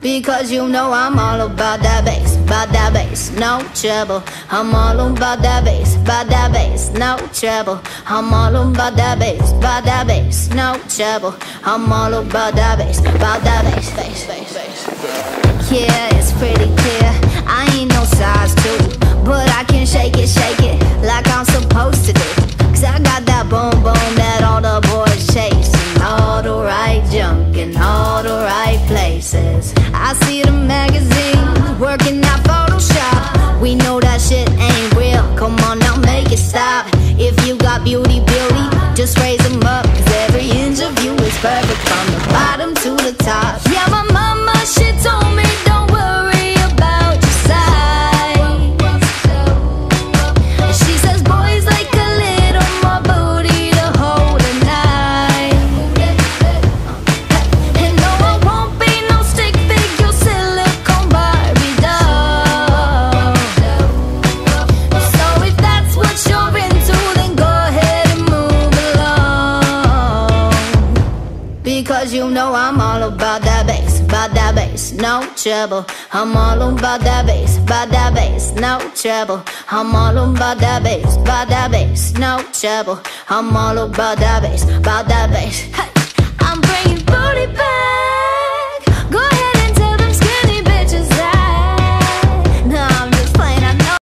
Because you know I'm all about that bass, no trouble. I'm all about that bass, no trouble. I'm all about that bass, no trouble. I'm all about that bass, bass. Yeah, it's pretty clear, I ain't no size 2, but I can shake it like I'm supposed to do. Cause I got that boom boom that all the boys chase, and all the right junk in all the right places. I see the magazines working out Photoshop. We know that shit ain't real, come on now make it stop. If you got beauty, just raise them up. Cause every inch of you is perfect from the bottom to the top. Yeah, my mama, she told me don't worry about your size. She says boys like a little more booty to hold a knife. And no, I won't be no stick figure silicone Barbie doll. So if that's what you're into, then go ahead and move along. Because you know I'm all about that bass, no trouble. I'm all about that bass, no trouble. I'm all about that bass, no trouble. I'm all about that bass, Hey.